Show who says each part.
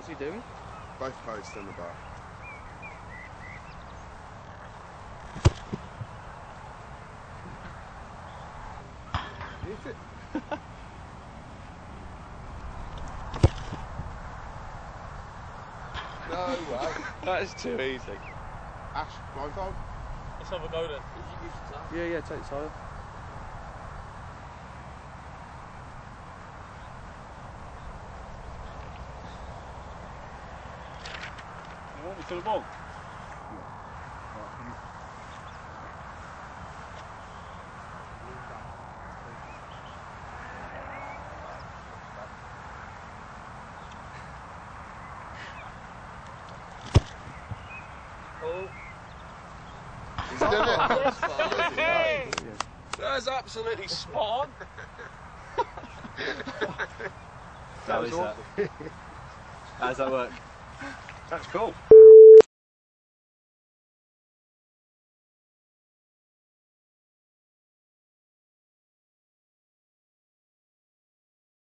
Speaker 1: What's he doing?
Speaker 2: Both posts and the bar. Is it? No way.
Speaker 1: That is too easy.
Speaker 2: Ash, blindfold?
Speaker 3: Let's have a go then.
Speaker 1: Yeah, take the tire.
Speaker 3: You want me to the ball?
Speaker 2: Oh. He's done it.
Speaker 3: Hey! That's absolutely spot on.
Speaker 1: How does that work?
Speaker 3: That's cool.